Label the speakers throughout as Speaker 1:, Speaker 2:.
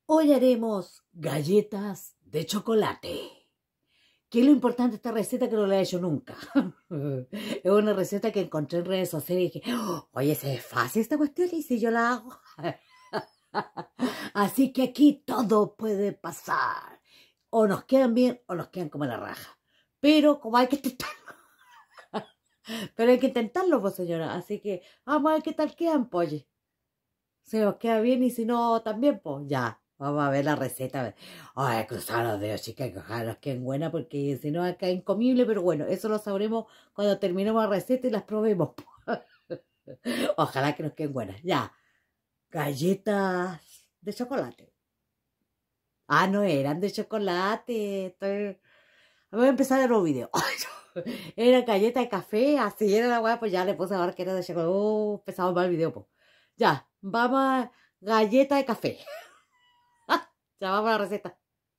Speaker 1: Hoy haremos galletas de chocolate. ¿Qué es lo importante de esta receta que no la he hecho nunca? Es una receta que encontré en redes sociales y dije, oye, ¿se es fácil esta cuestión? ¿Y si yo la hago? Así que aquí todo puede pasar. O nos quedan bien o nos quedan como la raja. Pero como hay que intentarlo. Pero hay que intentarlo, pues señora. Así que vamos a ver qué tal quedan, pues. Si nos queda bien y si no, también, pues ya. Vamos a ver la receta. A ver. Ay, cruzar los dedos, chicas, que ojalá nos queden buenas, porque si no, acá es incomible, pero bueno, eso lo sabremos cuando terminemos la receta y las probemos. Ojalá que nos queden buenas. Ya. Galletas de chocolate. Ah, no eran de chocolate. Voy a empezar el nuevo video. Era galleta de café, así era la weá, pues ya le puse ahora que era de chocolate. Empezamos mal el video, pues. Ya, vamos a galleta de café. Ya vamos a la receta.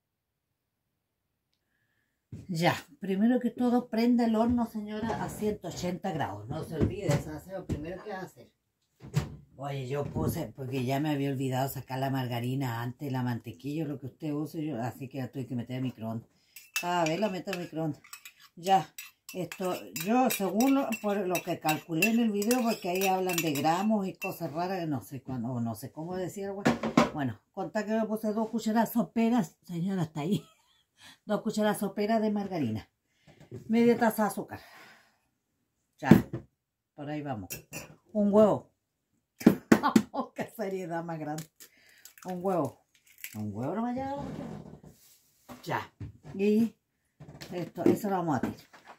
Speaker 1: Ya, primero que todo prenda el horno, señora, a 180 grados. No se olvide, eso va a ser lo primero que va a hacer. Oye, yo puse, porque ya me había olvidado sacar la margarina antes, la mantequilla, lo que usted use, yo, así que la tuve que meter al microondas. Cada vez la meto al microondas. Ya, esto, yo según por lo que calculé en el video, porque ahí hablan de gramos y cosas raras, no sé cuándo, o no sé cómo decir, bueno, contar que me puse 2 cucharadas soperas, señora, hasta ahí. 2 cucharadas soperas de margarina. Media taza de azúcar. Ya, por ahí vamos. Un huevo. Oh, qué seriedad más grande. Un huevo. Un huevo no me ha llegado. Ya. Y esto, eso lo vamos a tirar.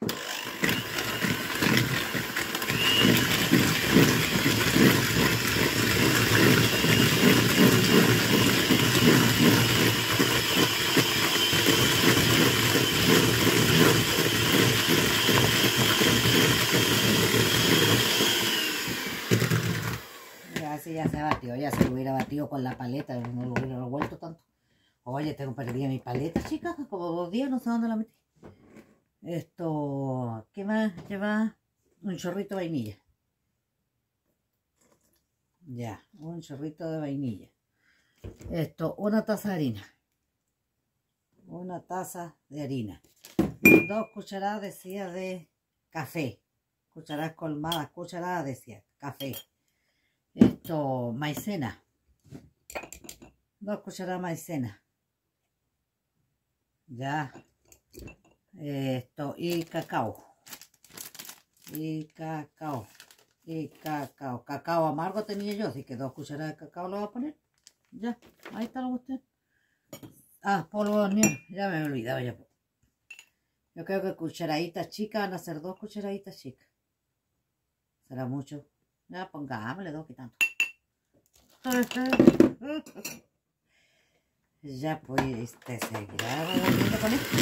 Speaker 1: Así ya se batió, ya se lo hubiera batido con la paleta, no lo hubiera revuelto tanto. Oye, tengo perdida mi paleta, chicas, como 2 días, no sé dónde la metí. Esto, ¿qué más? Lleva un chorrito de vainilla. Ya, un chorrito de vainilla. Esto, una taza de harina. Una taza de harina. 2 cucharadas, decía, de café. Cucharadas colmadas, cucharadas, decía, café. Esto, maicena. 2 cucharadas de maicena. Ya. Esto, y cacao. Y cacao. Y cacao. Cacao amargo tenía yo, así que 2 cucharadas de cacao lo voy a poner. Ya, ahí está la cuestión. Ah, polvo de hornear. Ya me he olvidado ya. Yo creo que cucharaditas chicas van a ser 2 cucharaditas chicas. ¿Será mucho? Ya, pongámosle 2 que tanto. Ya pues, seguirá revolviendo con esto.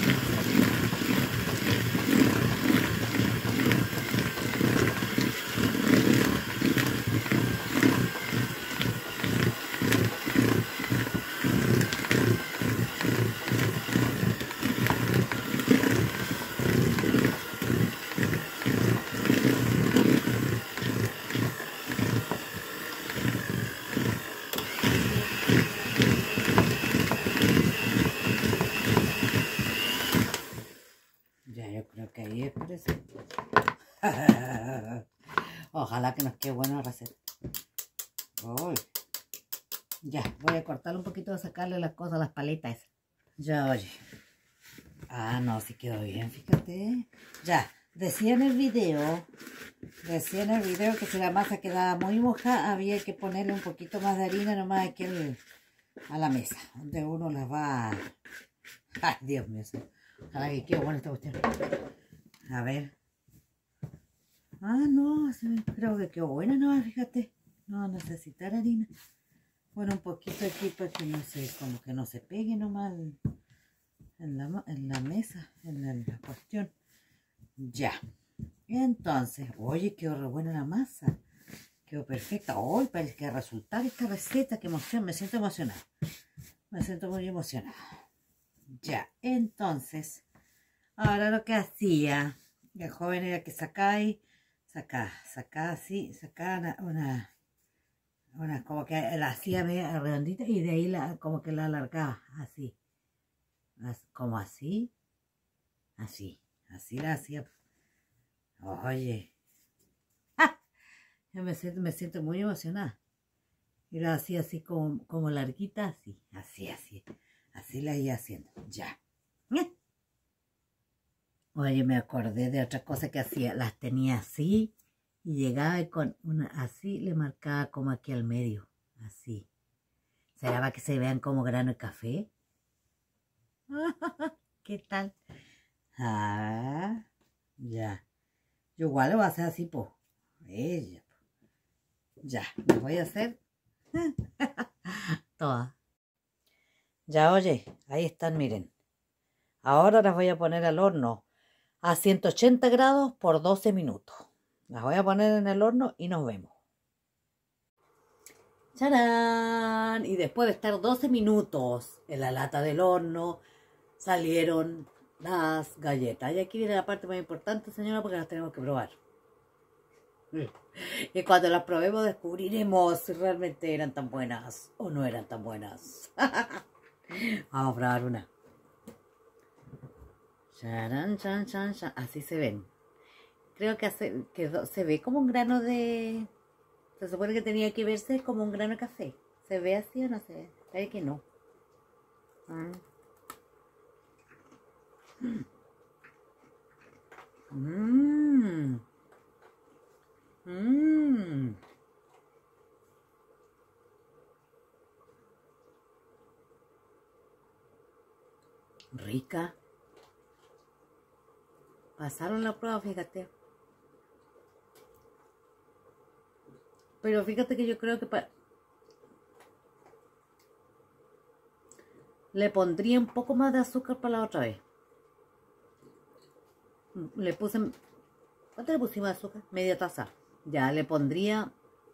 Speaker 1: Yo creo que ahí es por eso. Ojalá que nos quede buena la receta. Uy. Ya, voy a cortarle un poquito, de sacarle las cosas, las paletas. Ya, oye. Ah, no, sí quedó bien, fíjate. Ya, decía en el video que si la masa quedaba muy mojada, había que ponerle un poquito más de harina nomás aquí a la mesa, donde uno las va. Ay, Dios mío. Ojalá que quede buena esta cuestión. A ver. Ah, no, creo que quedó buena, no, fíjate. No necesitar harina. Bueno, un poquito aquí para que no se, como que no se pegue nomás en la mesa, en la cuestión. Ya. Entonces, oye, quedó re buena la masa. Quedó perfecta. Hoy, para el que resultar esta receta, qué emoción, me siento emocionada. Me siento muy emocionada. Ya, entonces, ahora lo que hacía, el joven era que sacaba así, sacaba Una, como que la hacía media redondita y de ahí como que la alargaba, así. Como así. Así. Así la hacía. Oye. ¡Ah! Yo me siento muy emocionada. Y la hacía así como larguita, así. Así. Así la iba haciendo. Ya. Oye, me acordé de otra cosa que hacía. Las tenía así. Y llegaba y con una así le marcaba como aquí al medio. Así. ¿Será para que se vean como grano de café? ¿Qué tal? Ah, ya. Yo igual lo voy a hacer así, po. Ella. Ya, lo voy a hacer todas. Ya, oye, ahí están, miren. Ahora las voy a poner al horno a 180 grados por 12 minutos. Las voy a poner en el horno y nos vemos. ¡Charán! Y después de estar 12 minutos en la lata del horno, salieron las galletas. Y aquí viene la parte más importante, señora, porque las tenemos que probar. Y cuando las probemos descubriremos si realmente eran tan buenas o no eran tan buenas. Vamos a probar una. Charán, chan, chan, chan. Así se ven. Creo que se ve como un grano de... Se supone que tenía que verse como un grano de café. ¿Se ve así o no se ve? Parece que no. Rica. Pasaron la prueba, fíjate. Pero fíjate que yo creo que le pondría un poco más de azúcar para la otra vez. Le puse... ¿Cuánto le pusimos de azúcar? Media taza. Ya le pondría...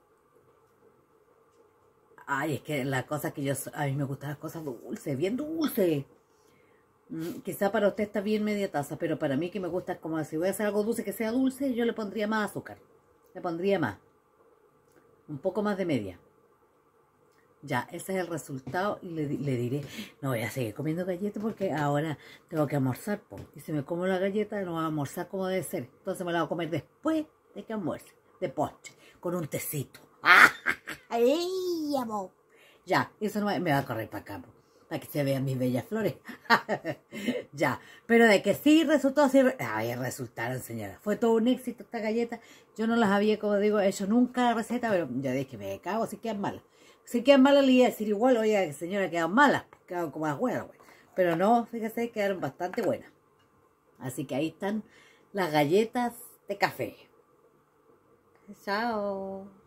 Speaker 1: Ay, es que la cosa que a mí me gustan las cosas dulces, bien dulces. Quizá para usted está bien media taza, pero para mí que me gusta, como si voy a hacer algo dulce que sea dulce, yo le pondría más azúcar. Le pondría más. Un poco más de media. Ya, ese es el resultado y le diré, no voy a seguir comiendo galletas porque ahora tengo que almorzar. Y si me como la galleta no voy a almorzar como debe ser. Entonces me la voy a comer después de que almuerce, de postre, con un tecito. ¡Ay, amor! Ya, eso no me va a correr para acá, para que se vean mis bellas flores. Ya, pero de que sí resultó, sí, resultaron, señora. Fue todo un éxito esta galleta. Yo no las había, como digo, hecho nunca la receta, pero yo dije, me cago si quedan malas. Si quedan malas, le iba a decir igual, oiga, señora, quedan malas, quedan como las buenas, güey. Pero no, fíjese, quedaron bastante buenas. Así que ahí están las galletas de café. Chao.